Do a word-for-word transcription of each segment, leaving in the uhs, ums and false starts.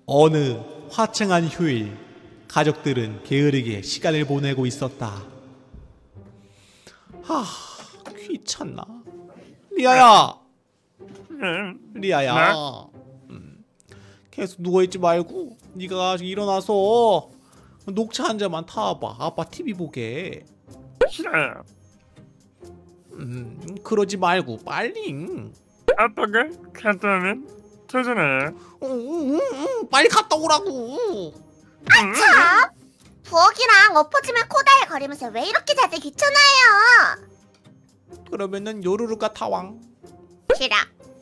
어느 화창한 휴일, 가족들은 게으르게 시간을 보내고 있었다. 하, 귀찮나? 리아야! 리아야, 음, 계속 누워있지 말고 네가 일어나서 녹차 한 잔만 타와봐. 아빠 티비 보게. 싫어요. 음, 그러지 말고 빨리. 아빠가 갔다 오면 되잖아요. 음, 음, 음, 빨리 갔다 오라고. 참! 부엌이랑 엎어지면 코다에 거리면서 왜 이렇게 다들 귀찮아요? 그러면은 요루루가 타왕. 싫어.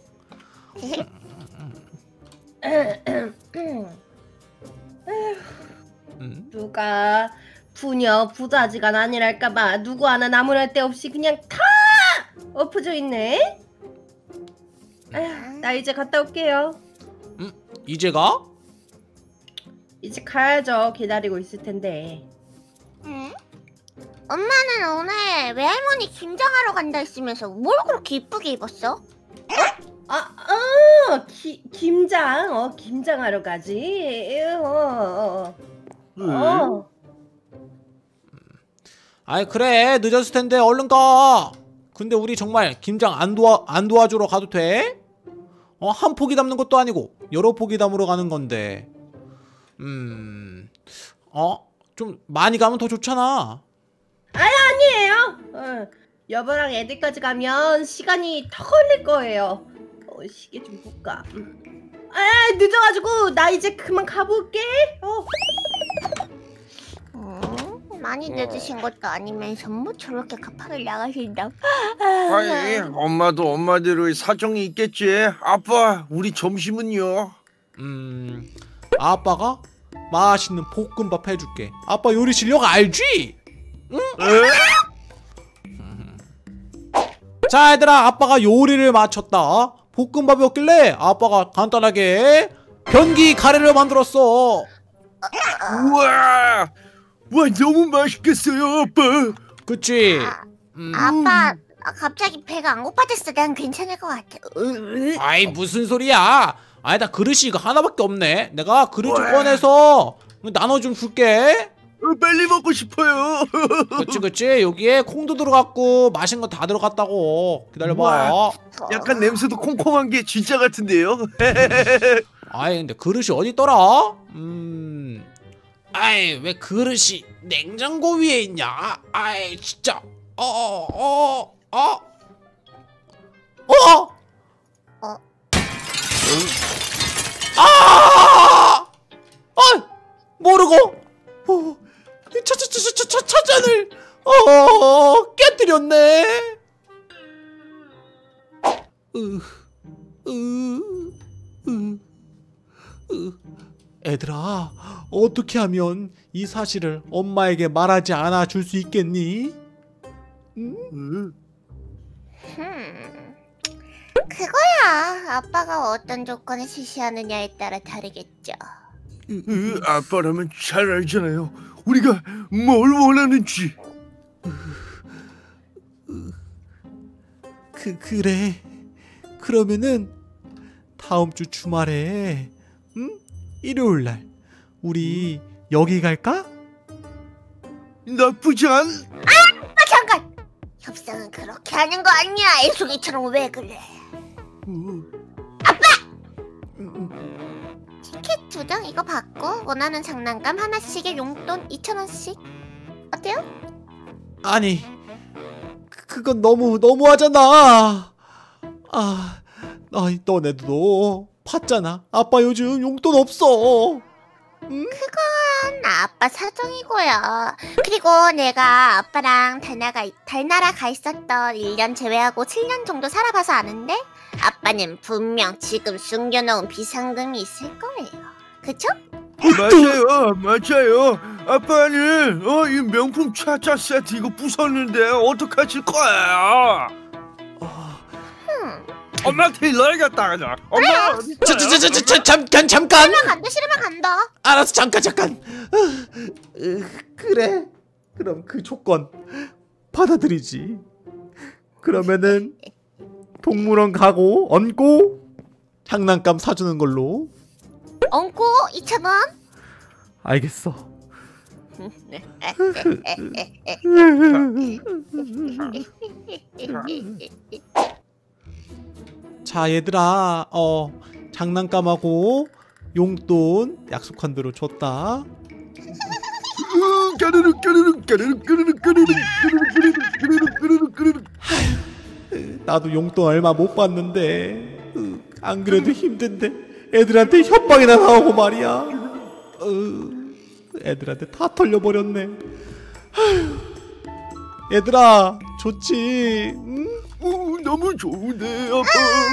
음? 누가 부녀 부자지간 아니랄까봐 누구 하나 나무랄 데 없이 그냥 다 엎어져 있네. 아휴, 나 이제 갔다 올게요. 음? 이제 가? 이제 가야죠. 기다리고 있을 텐데. 응? 엄마는 오늘 외할머니 김장하러 간다 했으면서 뭘 그렇게 이쁘게 입었어? 아, 어, 기, 김장, 어, 김장하러 가지. 어, 어, 어. 어. 아이 그래 늦었을 텐데 얼른 가. 근데 우리 정말 김장 안 도와 안 도와주러 가도 돼? 어, 한 포기 담는 것도 아니고 여러 포기 담으러 가는 건데. 음, 어, 좀 많이 가면 더 좋잖아. 아니, 아니에요. 어, 여보랑 애들까지 가면 시간이 더 걸릴 거예요. 어, 시계 좀 볼까. 아, 늦어가지고 나 이제 그만 가볼게. 어. 음, 많이 늦으신 것도 아니면서 뭐 저렇게 급하게 나가신다. 아니, 엄마도 엄마대로의 사정이 있겠지. 아빠, 우리 점심은요? 음, 아빠가 맛있는 볶음밥 해줄게. 아빠 요리 실력 알지? 응? 자 얘들아, 아빠가 요리를 마쳤다. 볶음밥이었길래 아빠가 간단하게 변기 카레를 만들었어. 우와, 와 너무 맛있겠어요, 아빠. 그치? 음. 아빠, 갑자기 배가 안 고파졌어. 난 괜찮을 것 같아. 아이 무슨 소리야? 아니다, 그릇이 이거 하나밖에 없네. 내가 그릇 좀 꺼내서 나눠 좀 줄게. 빨리 먹고 싶어요. 그치 그치, 여기에 콩도 들어갔고 맛있는 거 다 들어갔다고. 기다려봐. 우와, 약간 냄새도 콩콩한 게 진짜 같은데요? 아이 근데 그릇이 어디 있더라? 음, 아이 왜 그릇이 냉장고 위에 있냐? 아이 진짜. 어어어 어, 어, 어? 어? 어? 아! 아! 모르고 어, 차차차차차 차잔을 어 깨뜨렸네. 으, 으, 으, 으. 애들아, 어떻게 하면 이 사실을 엄마에게 말하지 않아 줄 수 있겠니? 응? 음. 음, 그거야. 아빠가 어떤 조건을 지시하느냐에 따라 다르겠죠. 으, 아빠라면 잘 알잖아요. 우리가 뭘 원하는지. 그 그래. 그러면은 다음 주 주말에, 응? 일요일 날 우리 여기 갈까? 나쁘지 않. 아, 잠깐. 협상은 그렇게 하는 거 아니야. 애송이처럼 왜 그래? 아빠! 티켓 두 장 이거 받고 원하는 장난감 하나씩에 용돈 이천 원씩. 어때요? 아니, 그, 그건 너무 너무하잖아. 아, 아이 너네도 봤잖아. 아빠 요즘 용돈 없어. 응? 그건 아빠 사정이고요. 그리고 내가 아빠랑 달나가, 달나라 가 있었던 일 년 제외하고 칠 년 정도 살아봐서 아는데 아빠는 분명 지금 숨겨놓은 비상금이 있을 거예요. 그쵸? 맞아요, 맞아요. 아빠는 어, 이 명품 차차 세트 이거 부쉈는데 어떡하실 거야? 흠. 엄마한테 일러야겠다 그냥. 엄마. 저, 저, 저, 저, 저, 잠깐 잠깐. 싫으면 간다, 싫으면 간다. 알았어, 잠깐 잠깐. 으, 그래. 그럼 그 조건 받아들이지. 그러면은 동물원 가고 얹고 장난감 사주는 걸로. 얹고 이천 원. 알겠어. 자 얘들아, 어 장난감하고 용돈 약속한 대로 줬다. 까르르 까르르 까르르 까르르 까르르 까르르 까르르 까르르 까르르. 나도 용돈 얼마 못 받는데 으, 안 그래도 힘든데 애들한테 협박이나 나오고 말이야. 으, 애들한테 다 털려버렸네. 아휴, 얘들아 좋지? 응? 어, 너무 좋은데 아빠.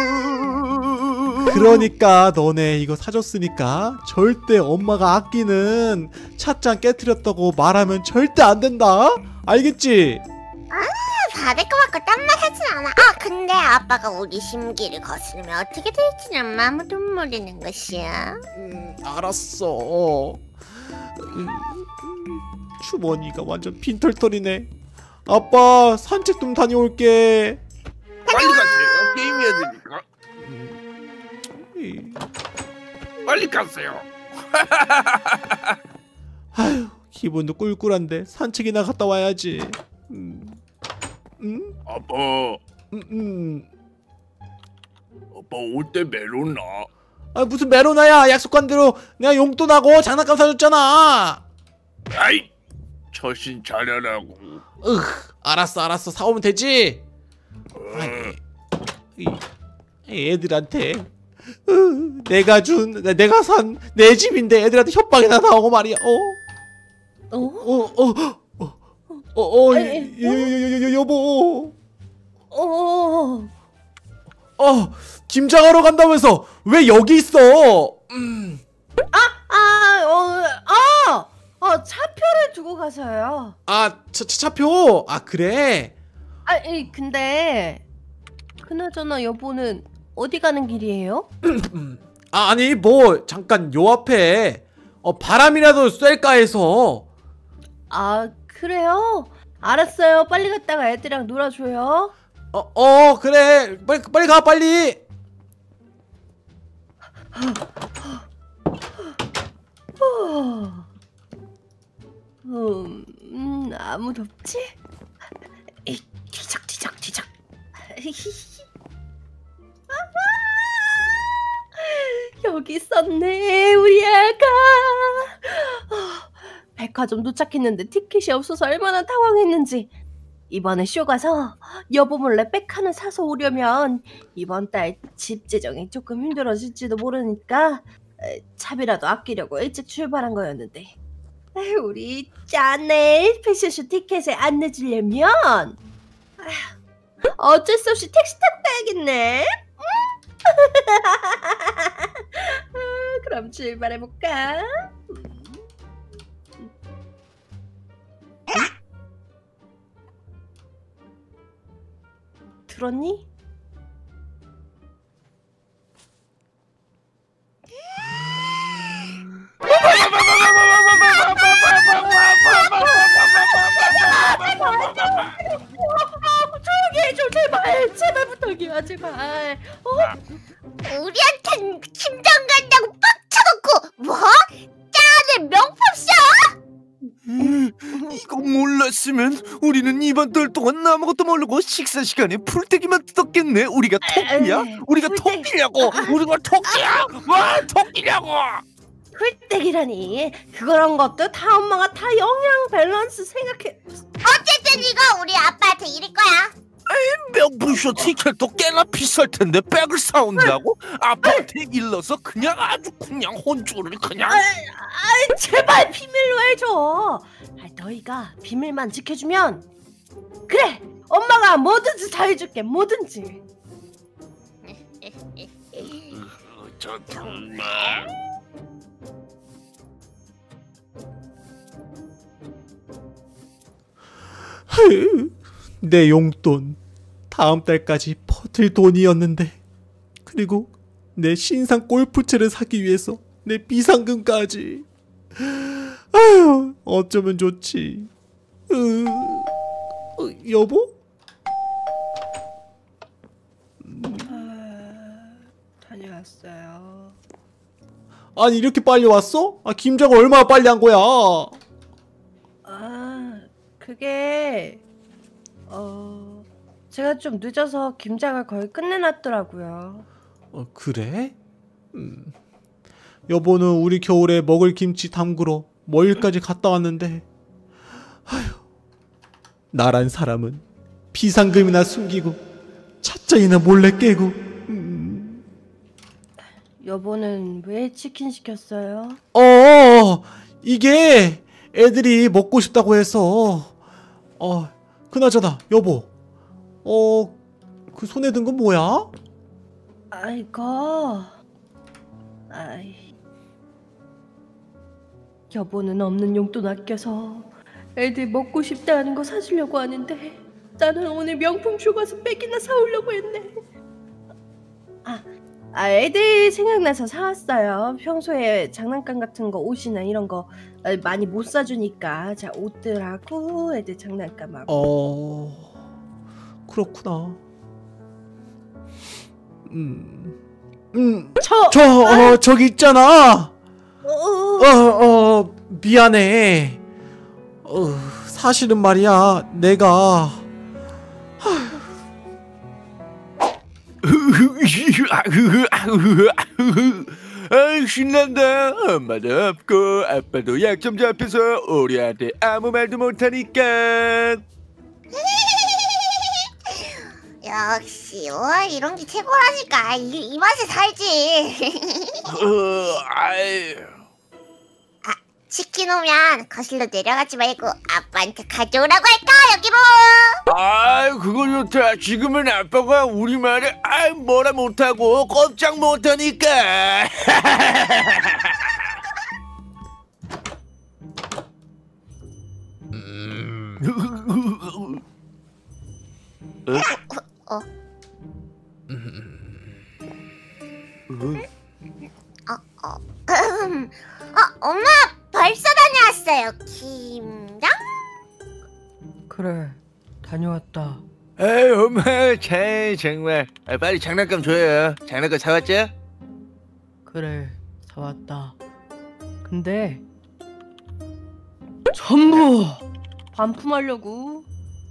그러니까 너네 이거 사줬으니까 절대 엄마가 아끼는 찻잔 깨트렸다고 말하면 절대 안 된다. 알겠지? 받을 것 같고 딴 말 하진 않아. 아 근데 아빠가 우리 심기를 거스르면 어떻게 될지는 아무도 모르는 것이야. 음, 알았어. 음, 주머니가 완전 빈털털이네. 아빠 산책 좀 다녀올게. 빨리 가세요. 게임해야 되니까. 이, 빨리 가세요. 아휴 기분도 꿀꿀한데 산책이나 갔다 와야지. 음, 음, 아빠, 음, 음. 아빠 올 때 메로나. 아 무슨 메로나야. 약속한 대로 내가 용돈하고 장난감 사줬잖아. 아이, 처신 잘하라고. 으 알았어 알았어 사오면 되지. 아이, 이, 이 애들한테 으, 내가 준 내- 내가 산 내 집인데 애들한테 협박이나 나오고 말이야. 어? 어어어어어 아니, 여보. 어? 어 김장하러 간다면서 왜 여기 있어? 음. 아, 어, 아, 어, 차표를 두고 가서요. 아 차, 차, 차표. 아 그래. 아, 이, 근데 그나저나 여보는 어디 가는 길이에요? 아 아니 뭐 잠깐 요 앞에 어 바람이라도 쐴까 해서. 아, 그래요? 알았어요. 빨리 갔다가 애들이랑 놀아줘요. 어, 어 그래 빨리 빨리 가 빨리. 음, 음, 아무도 없지? 이, 뒤적 뒤적 뒤적. 여기 있었네 우리 애가. 아, 백화점 도착했는데 티켓이 없어서 얼마나 당황했는지. 이번에 쇼 가서 여보 몰래 백 하나 사서 오려면 이번 달 집 재정이 조금 힘들어질지도 모르니까 에, 차비라도 아끼려고 일찍 출발한 거였는데, 에휴, 우리 짠네 패션쇼 티켓에 안 늦으려면 아휴, 어쩔 수 없이 택시 타고 가야겠네. 아, 그럼 출발해볼까? 들었니? 조용히 해줘 제발. 제발 부탁이야 제발. 어? 우리한텐 김장 간다고 빡쳐놓고 뭐? 짜는 명품쇼? 음, 이거 몰랐으면 우리는 이번 달 동안 아무것도 모르고 식사 시간에 풀떼기만 뜯었겠네. 우리가 토끼야? 에이, 우리가 풀떼기. 토끼냐고? 우리가 토끼야? 와, 토끼냐고? 풀떼기라니. 그런 것도 다 엄마가 다 영양 밸런스 생각해. 어쨌든 이거 우리 아빠한테 이를 거야. 명품쇼 티켓도 꽤나 비쌀 텐데 백을 사온다고? 아빠한테 일러서 그냥 아주 그냥 혼쭐을 그냥. 아이 제발 비밀로 해줘. 아, 너희가 비밀만 지켜주면 그래 엄마가 뭐든지 다 해줄게. 뭐든지. 저 정말. 내 용돈 다음 달까지 버틸 돈이었는데, 그리고 내 신상 골프채를 사기 위해서 내 비상금까지. 아휴 어쩌면 좋지. 으, 어, 여보? 아, 다녀왔어요. 아니 이렇게 빨리 왔어? 아 김장 얼마나 빨리 한 거야? 아, 그게 어 제가 좀 늦어서 김장을 거의 끝내놨더라고요. 어 그래? 음. 여보는 우리 겨울에 먹을 김치 담그러 멀리까지 갔다 왔는데 아휴 나란 사람은 비상금이나 숨기고 찻잔이나 몰래 깨고 음. 여보는 왜 치킨 시켰어요? 어 이게 애들이 먹고 싶다고 해서 어 그나저나 여보 어 그 손에 든 건 뭐야? 아이고, 아이, 여보는 없는 용돈 아껴서 애들 먹고 싶다는 거 사주려고 하는데 나는 오늘 명품 쇼가서 백이나 사오려고 했네. 아, 아 애들 생각나서 사왔어요. 평소에 장난감 같은 거 옷이나 이런 거 많이 못 사주니까 자 옷들하고 애들 장난감하고. 어 그렇구나. 음, 음, 저, 저, 어, 저기 있잖아. 어, 어, 어, 미안해. 어, 사실은 말이야, 내가. 아, 신난다. 엄마도 없고 아빠도 약점 잡혀서 우리한테 아무 말도 못하니까. 역시 와 이런 게 최고라니까. 이, 이 맛에 살지. 어, 아이. 치킨 오면 거실로 내려가지 말고 아빠한테 가져오라고 할까 여기로. 아, 그거 좋다. 지금은 아빠가 우리 말에 아 뭐라 못하고 꼼짝 못하니까. 음. 어? 어, 어. 어, 엄마 벌써 다녀왔어요. 김장? 그래, 다녀왔다. 아이 엄마 참 정말 아, 빨리 장난감 줘요. 장난감 사왔죠? 그래, 사왔다. 근데 전부 반품하려고.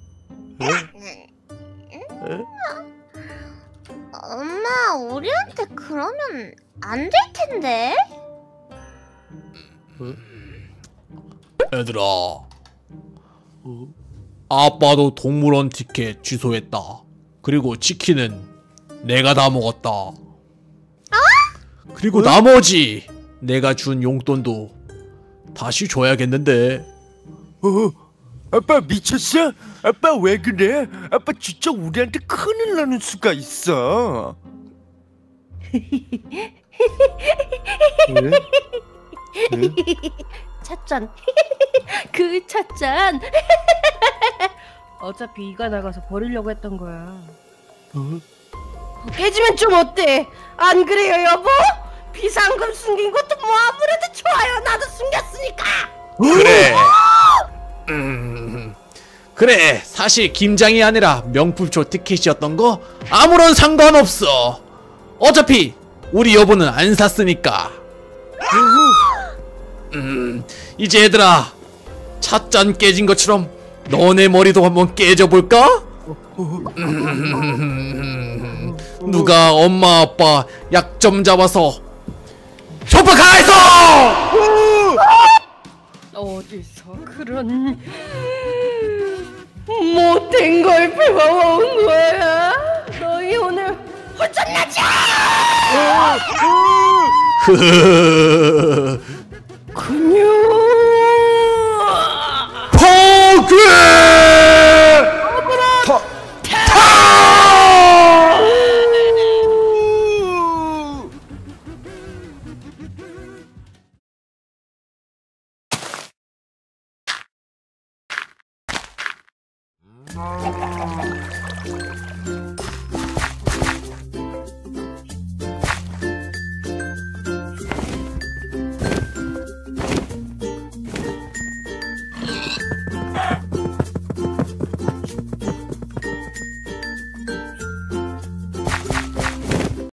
엄마 우리한테 그러면 안 될 텐데. 얘들아, 아빠도 동물원 티켓 취소했다. 그리고 치킨은 내가 다 먹었다. 그리고 나머지 내가 준 용돈도 다시 줘야겠는데. 어, 아빠 미쳤어? 아빠 왜 그래? 아빠 진짜 우리한테 큰일 나는 수가 있어. 왜? 왜? 찻잔. 그 찻잔. 어차피 이가 나가서 버리려고 했던 거야. 어? 깨지면 좀 어때? 안 그래요 여보? 비상금 숨긴 것도 뭐 아무래도 좋아요. 나도 숨겼으니까. 그래. 음, 그래. 사실 김장이 아니라 명품쇼 티켓이었던 거 아무런 상관없어. 어차피 우리 여보는 안 샀으니까. 음, 이제 얘들아, 찻잔 깨진 것처럼 너네 머리도 한번 깨져볼까? 음, 누가 엄마 아빠 약점 잡아서 소파 가해서! 어디서 그런 못된 걸 배워온 거야? 너희 오늘 혼쭐나자! 흐흐흐. 근육